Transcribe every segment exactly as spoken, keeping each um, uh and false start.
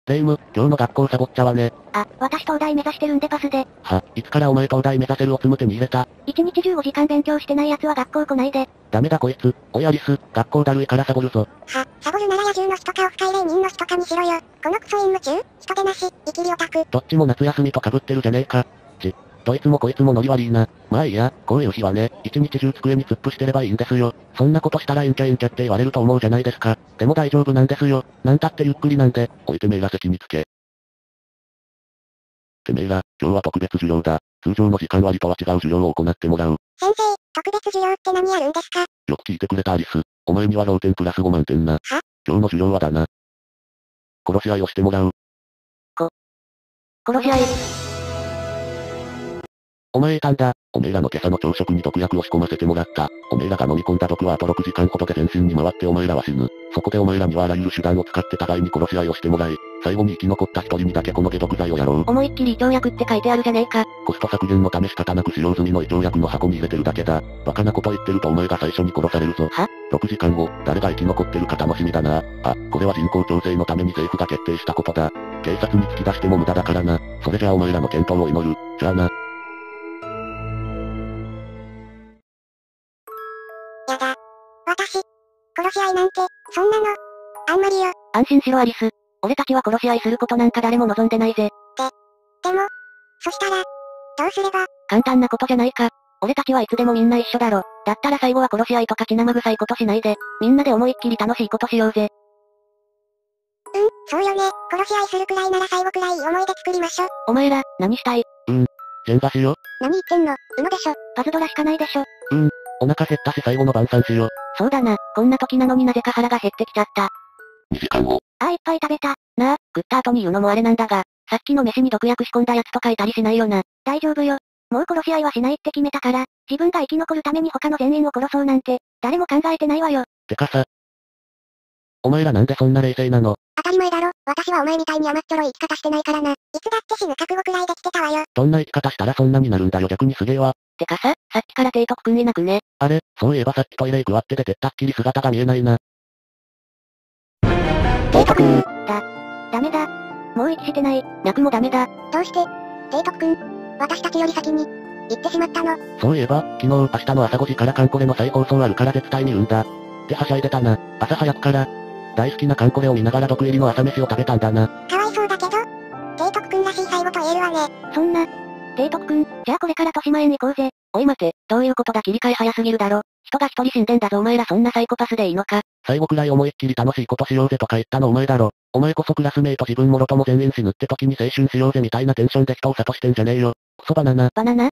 レ夢ム、今日の学校サボっちゃわね。 あ、私東大目指してるんでパスで。 は、いつからお前東大目指せるおつむ手に入れた？ 一日中ごじかん勉強してない奴は学校来ないで。 ダメだこいつ。おいアリス、学校だるいからサボるぞ。 は、サボるなら野獣の人かオフ会霊人の人かにしろよ。このクソ陰夢中、人手なし、イキリオタク。 どっちも夏休みと被ってるじゃねえか。ち、どいつもこいつもノリ悪いな。まあいいや、こういう日はね、一日中机に突っ伏してればいいんですよ。そんなことしたら陰キャ陰キャって言われると思うじゃないですか。でも大丈夫なんですよ。なんたってゆっくりなんで、おいてめえら席につけ。てめえら、今日は特別授業だ。通常の時間割とは違う授業を行ってもらう。 先生、特別授業って何やるんですか？ よく聞いてくれたアリス。お前にはローテンプラスごまんてんな。 は？ 今日の授業はだな。殺し合いをしてもらう。 こ、殺し合い。 お前いたんだ。おめえらの今朝の朝食に毒薬を仕込ませてもらった。おめえらが飲み込んだ毒はあとろくじかんほどで全身に回ってお前らは死ぬ。そこでお前らにはあらゆる手段を使って互いに殺し合いをしてもらい、最後に生き残った一人にだけこの解毒剤をやろう。 思いっきり胃腸薬って書いてあるじゃねえか。 コスト削減のため仕方なく使用済みの胃腸薬の箱に入れてるだけだ。バカなこと言ってるとお前が最初に殺されるぞ。 は？ ろくじかんご、誰が生き残ってるか楽しみだな。あ、これは人口調整のために政府が決定したことだ。警察に突き出しても無駄だからな。それじゃあお前らの健闘を祈る。じゃあな。 やだ。私、殺し合いなんて、そんなの、あんまりよ。 安心しろアリス。俺たちは殺し合いすることなんか誰も望んでないぜ。 で、でも、そしたら、どうすれば？ 簡単なことじゃないか。俺たちはいつでもみんな一緒だろ。だったら最後は殺し合いとか血生臭いことしないで、みんなで思いっきり楽しいことしようぜ。 うん、そうよね。殺し合いするくらいなら最後くらいいい思い出作りましょ。 お前ら、何したい？ うん。ジェンガしよ。 何言ってんの？うのでしょ。 パズドラしかないでしょ。 うん。お腹減ったし最後の晩餐しよ。 そうだな、こんな時なのになぜか腹が減ってきちゃった。 にじかんご。 ああいっぱい食べた。なあ、食った後に言うのもあれなんだが、さっきの飯に毒薬仕込んだやつとかいたりしないよな。大丈夫よ。もう殺し合いはしないって決めたから、自分が生き残るために他の全員を殺そうなんて、誰も考えてないわよ。 てかさ。お前らなんでそんな冷静なの？ 当たり前だろ。私はお前みたいに甘っちょろい生き方してないからな。いつだって死ぬ覚悟くらいできてたわよ。 どんな生き方したらそんなになるんだよ逆にすげえわ。 てかさ、さっきから提督くんいなくね？ あれ、そういえばさっきトイレ行くわって出てったっきり姿が見えないな。 提督くん。だ。ダメだ。もう息してない。脈もダメだ。 どうして、提督くん、私たちより先に、行ってしまったの？ そういえば、昨日明日の朝ごじからカンコレの再放送あるから絶対に言うんだ。ってはしゃいでたな。朝早くから。大好きなカンコレを見ながら毒入りの朝飯を食べたんだな。 かわいそうだけど、提督くんらしい最後と言えるわね。 そんな。提督くん、じゃあこれから豊島園行こうぜ。おい待て、どういうことだ切り替え早すぎるだろ。人が一人死んでんだぞお前らそんなサイコパスでいいのか。 最後くらい思いっきり楽しいことしようぜとか言ったのお前だろ。お前こそクラスメイト自分もろとも全員死ぬって時に青春しようぜみたいなテンションで人を諭してんじゃねえよ。クソバナナ。 バナナ？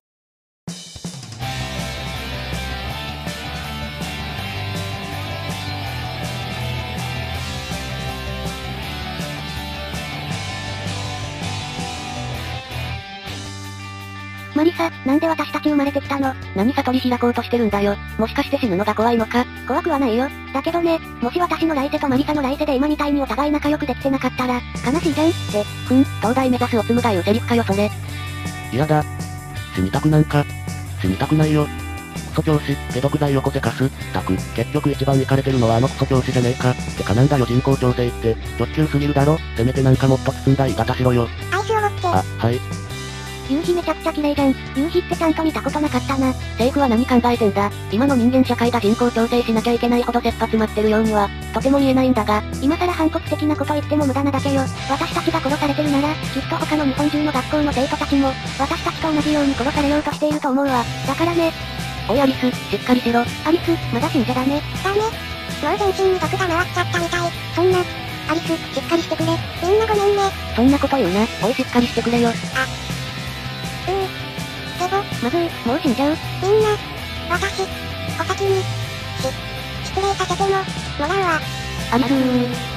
マリサ、なんで私たち生まれてきたの？何悟り開こうとしてるんだよ。もしかして死ぬのが怖いのか？怖くはないよ。だけどね、もし私の来世とマリサの来世で今みたいにお互い仲良くできてなかったら、悲しいじゃん。で、ふん、東大目指すおつむが言うセリフかよそれ。 嫌だ。死にたくなんか。死にたくないよ。クソ教師、解毒剤よこせかす。たく、結局一番イカれてるのはあのクソ教師じゃねえか。てかなんだよ人口調整って、直球すぎるだろ。せめてなんかもっと包んだ言い方しろよ。 アイスを持って。 あ、はい。 夕日めちゃくちゃ綺麗じゃん。夕日ってちゃんと見たことなかったな。政府は何考えてんだ。今の人間社会が人口調整しなきゃいけないほど切羽詰まってるようには、とても言えないんだが、今更反骨的なこと言っても無駄なだけよ。私たちが殺されてるなら、きっと他の日本中の学校の生徒たちも、私たちと同じように殺されようとしていると思うわ。だからね。おいアリス、しっかりしろ。アリス、まだ死んじゃダメ。 ダメ。もう全身に毒が回っちゃったみたい。そんな。アリス、しっかりしてくれ。みんなごめんね。 そんなこと言うな。おいしっかりしてくれよ。あ。 うー。でも、 まずい、もう死んじゃう。 みんな、私、お先に、し、失礼させても、もらうわ。 アリスー。